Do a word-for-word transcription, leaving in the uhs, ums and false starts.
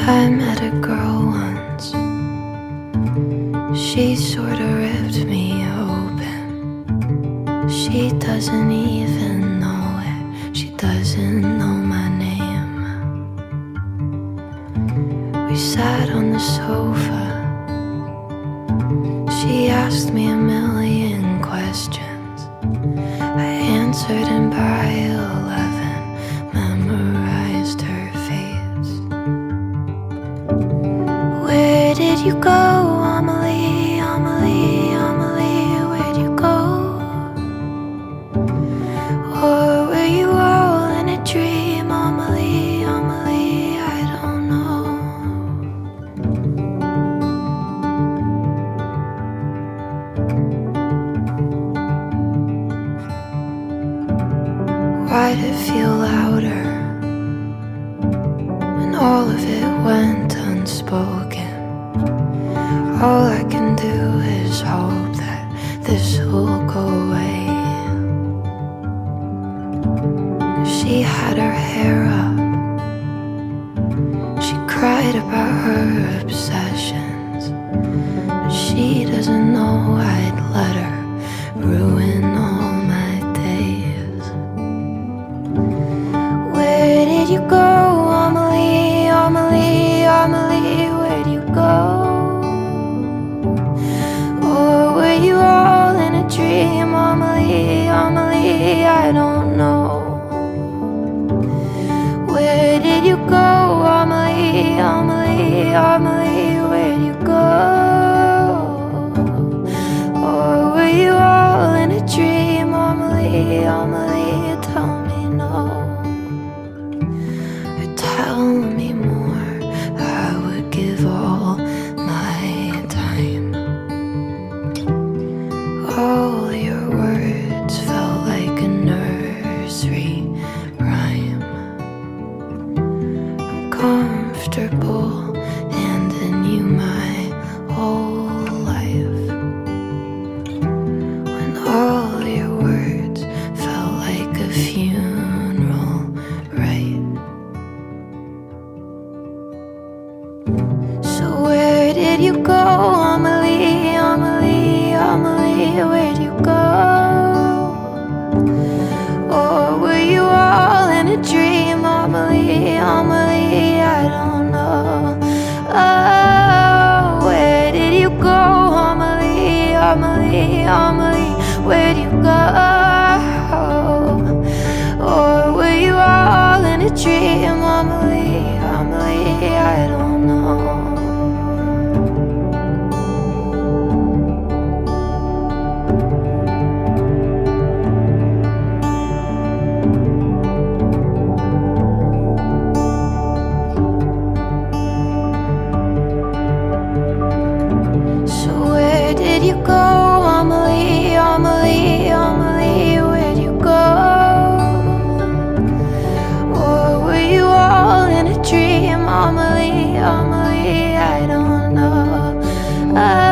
I met a girl once. She sorta ripped me open. She doesn't even know it. She doesn't know my name. We sat on the sofa. She asked me a million questions. I answered, and by eleven memorized her face. Where did you go, Amelie, Amelie, Amelie? Where'd you go? Or were you all in a dream, Amelie, Amelie? I don't know. Why'd it feel louder when all of it went unspoken? All I can do is hope that this will go away. She had her hair up. She cried about her obsessions. But she doesn't know I'd let her ruin all my days. Where did you go, Amelie, Amelie, Amelie? Where'd you go? Or were you all in a dream, Amelie, Amelie? I don't know. Where did you go, Amelie, Amelie, Amelie? Where'd you go? Or were you all in a dream, Amelie, Amelie? Tell me no. Or tell me more. I would give all my time. All your words felt like a nursery rhyme. I'm comfortable handing you my whole life, when all your words felt like a funeral rite. So where did you go, Amelie, Amelie, Amelie? Where'd you go? Or were you all in a dream, Amelie, Amelie? I don't know. Oh, where did you go, Amelie, Amelie, Amelie? Where'd you go? Or were you all in a dream, Amelie, Amelie? I don't know. So where did you go, Amelie, Amelie, Amelie? Where'd you go? Or were you all in a dream, Amelie, Amelie? I don't know. I